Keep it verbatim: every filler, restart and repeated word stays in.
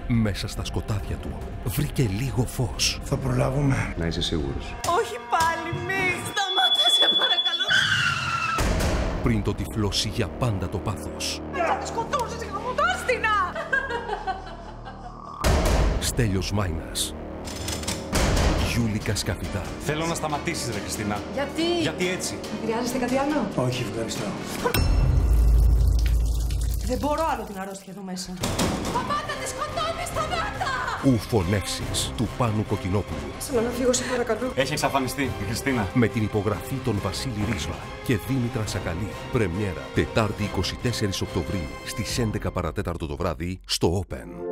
Μέσα στα σκοτάδια του βρήκε λίγο φως. Θα προλάβουμε. Να είσαι σίγουρος. Όχι πάλι, μη! Σταμάτα, σε παρακαλώ! Πριν το τυφλώσει για πάντα το πάθος. Δεν θα τη σκοτώσεις, γαμωτάστηνα! Στέλιος Μάινας. Γιούλικα Σκαφιδά. Θέλω να σταματήσεις, ρε Χριστίνα. Γιατί? Γιατί έτσι. Χρειάζεστε κάτι άλλο? Όχι, ευχαριστώ. Δεν μπορώ άλλο την αρρώστια εδώ μέσα. Σταμάτα, τη σκοτώνεις, σταμάτα! Ουφονεύσεις του Πάνου Κοκκινόπουλου. Θέλω να φύγω, σε παρακαλώ. Έχει εξαφανιστεί η Χριστίνα. Με την υπογραφή των Βασίλη Ρίσβα και Δήμητρα Σακαλή. Πρεμιέρα Τετάρτη εικοστή τέταρτη Οκτωβρίου στις έντεκα παρατέταρτο το βράδυ στο Open.